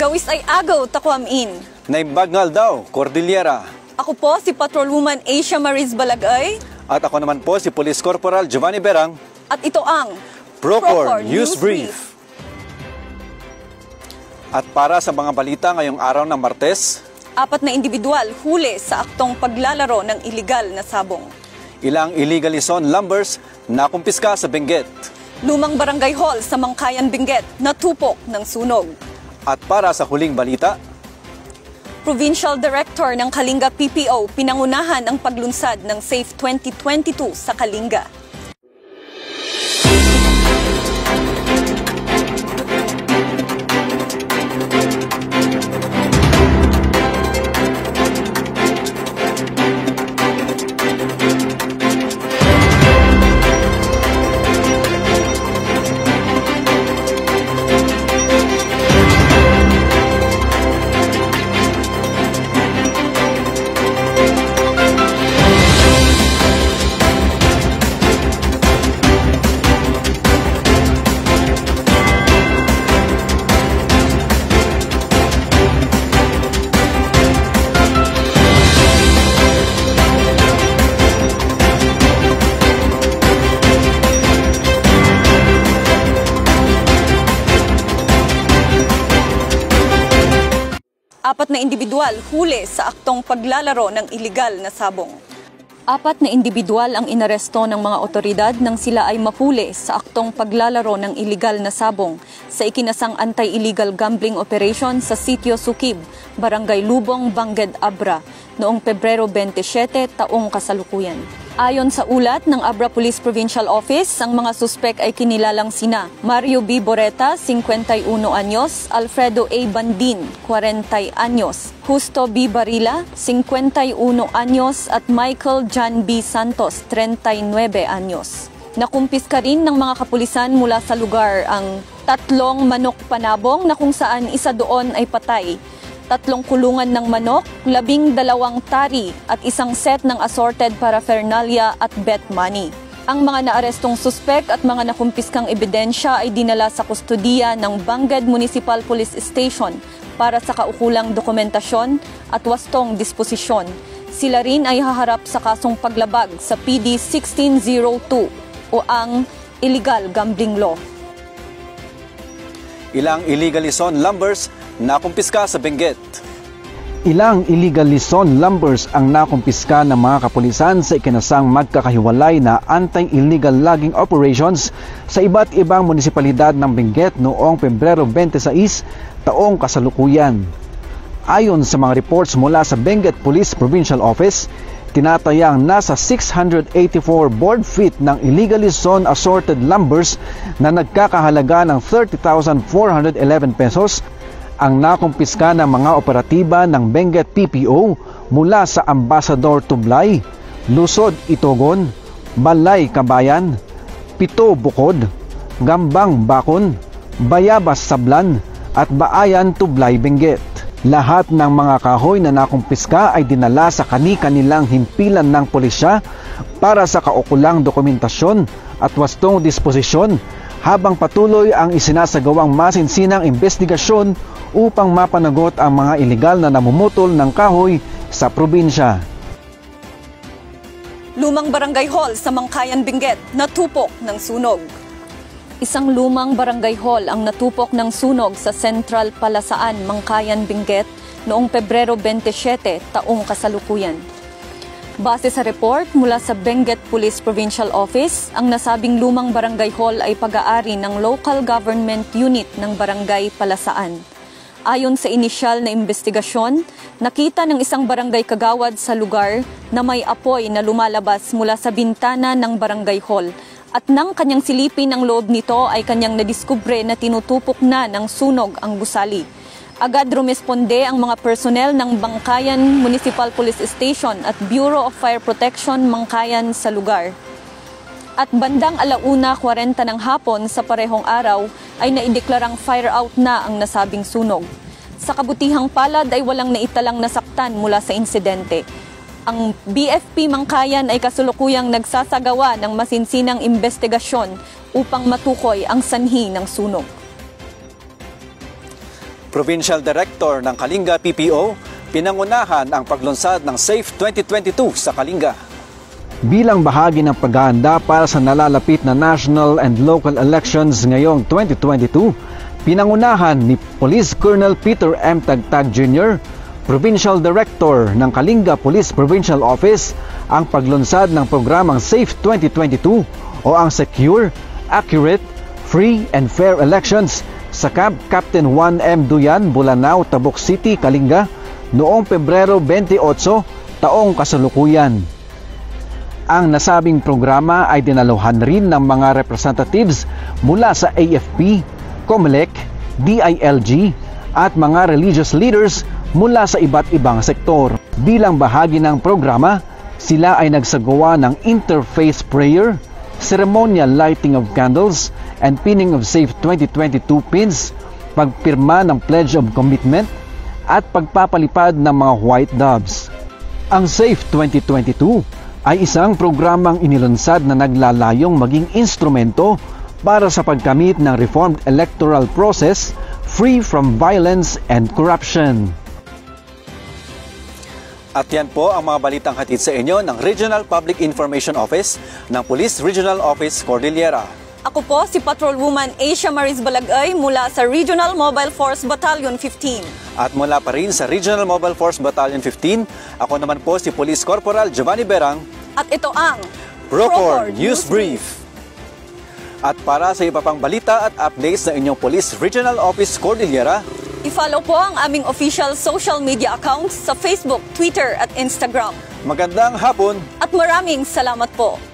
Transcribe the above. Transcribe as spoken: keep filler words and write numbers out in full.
Gawis ay agaw takwamin. Naimbagnal daw, Cordillera. Ako po si Patrolwoman Asia Mariz Balagay. At ako naman po si Police Corporal Giovanni Berang. At ito ang Procor News Brief. At para sa mga balita ngayong araw ng Martes, apat na individual huli sa aktong paglalaro ng iligal na sabong. Ilang illegal Luzon lumbers na kumpiska sa Benguet. Lumang barangay hall sa Mangkayan, Benguet natupok ng sunog. At para sa huling balita, Provincial Director ng Kalinga P P O pinangunahan ang paglunsad ng SAFE twenty twenty-two sa Kalinga. Apat na individual huli sa aktong paglalaro ng iligal na sabong. Apat na individual ang inaresto ng mga otoridad nang sila ay mahuli sa aktong paglalaro ng iligal na sabong sa ikinasang anti-illegal gambling operation sa Sitio Sukib, Barangay Lubong, Bangged, Abra, noong Pebrero twenty-siyete taong kasalukuyan. Ayon sa ulat ng Abra Police Provincial Office, ang mga suspek ay kinilalang sina Mario B. Boreta, fifty-one anyos, Alfredo A. Bandin, forty anyos, Justo B. Barila, fifty-one anyos at Michael John B. Santos, thirty-nine anyos. Nakumpiska rin ng mga kapulisan mula sa lugar ang tatlong manok panabong na kung saan isa doon ay patay, tatlong kulungan ng manok, labing dalawang tari at isang set ng assorted paraphernalia at bet money. Ang mga naarestong suspek at mga nakumpiskang ebidensya ay dinala sa kustodiya ng Bangged Municipal Police Station para sa kaukulang dokumentasyon at wastong disposisyon. Sila rin ay haharap sa kasong paglabag sa P D sixteen oh two o ang Illegal Gambling Law. Ilang illegal Luzon lumbers na kumpiska sa Benguet. Ilang illegal Luzon lumbers ang nakumpiska ng mga kapulisan sa ikinasang magkakahiwalay na anti-illegal logging operations sa iba't ibang munisipalidad ng Benguet noong Pebrero twenty-six taong kasalukuyan. Ayon sa mga reports mula sa Benguet Police Provincial Office, tinatayang nasa six hundred eighty-four board feet ng illegal Luzon assorted lumbers na nagkakahalaga ng thirty thousand four hundred eleven pesos ang nakumpiska ng mga operatiba ng Benguet P P O mula sa Ambassador Tublay, Lusod Itogon, Balay Kabayan, Pito Bukod, Gambang Bakon, Bayabas Sablan at Baayan Tublay Benguet. Lahat ng mga kahoy na nakumpiska ay dinala sa kani-kanilang himpilan ng pulisya para sa kaukulang dokumentasyon at wastong disposisyon habang patuloy ang isinasagawang masinsinang investigasyon upang mapanagot ang mga ilegal na namumutol ng kahoy sa probinsya. Lumang barangay hall sa Mangkayan, Benguet natupok ng sunog. Isang lumang barangay hall ang natupok ng sunog sa Central Palasaan, Mangkayan, Benguet noong Pebrero twenty-siyete taong kasalukuyan. Base sa report mula sa Benguet Police Provincial Office, ang nasabing lumang barangay hall ay pag-aari ng Local Government Unit ng Barangay Palasaan. Ayon sa inisyal na investigasyon, nakita ng isang barangay kagawad sa lugar na may apoy na lumalabas mula sa bintana ng barangay hall. At nang kanyang silipin ang loob nito ay kanyang nadiskubre na tinutupok na ng sunog ang gusali. Agad rumesponde ang mga personnel ng Bangkayan Municipal Police Station at Bureau of Fire Protection Mangkayan sa lugar. At bandang alauna kwarenta ng hapon sa parehong araw ay naideklarang fire out na ang nasabing sunog. Sa kabutihang palad ay walang naitalang nasaktan mula sa insidente. Ang B F P Mangkayan ay kasulukuyang nagsasagawa ng masinsinang investigasyon upang matukoy ang sanhi ng sunog. Provincial Director ng Kalinga P P O, pinangunahan ang paglunsad ng SAFE twenty twenty-two sa Kalinga. Bilang bahagi ng paghahanda para sa nalalapit na national and local elections ngayong twenty twenty-two, pinangunahan ni Police Colonel Peter M. Tagtag Junior, Provincial Director ng Kalinga Police Provincial Office, ang paglunsad ng programang SAFE twenty twenty-two o ang Secure, Accurate, Free and Fair Elections sa Camp Captain Juan M. Duyan, Bulanao, Tabuk City, Kalinga noong Pebrero twenty-eight, taong kasalukuyan. Ang nasabing programa ay dinaluhan rin ng mga representatives mula sa A F P, COMELEC, D I L G at mga religious leaders mula sa iba't ibang sektor. Bilang bahagi ng programa, sila ay nagsagawa ng interfaith prayer, ceremonial lighting of candles, and pinning of SAFE twenty twenty-two pins, pagpirma ng Pledge of Commitment, at pagpapalipad ng mga white doves. Ang SAFE twenty twenty-two ay isang programang inilunsad na naglalayong maging instrumento para sa pagkamit ng reformed electoral process free from violence and corruption. At yan po ang mga balitang hatid sa inyo ng Regional Public Information Office ng Police Regional Office Cordillera. Ako po si Patrolwoman Asia Maris Balagay mula sa Regional Mobile Force Battalion fifteen. At mula pa rin sa Regional Mobile Force Battalion fifteen, ako naman po si Police Corporal Giovanni Berang. At ito ang Procor News Brief. At para sa iba pang balita at updates ng inyong Police Regional Office Cordillera, i-follow po ang aming official social media accounts sa Facebook, Twitter at Instagram. magandang hapon At maraming salamat po.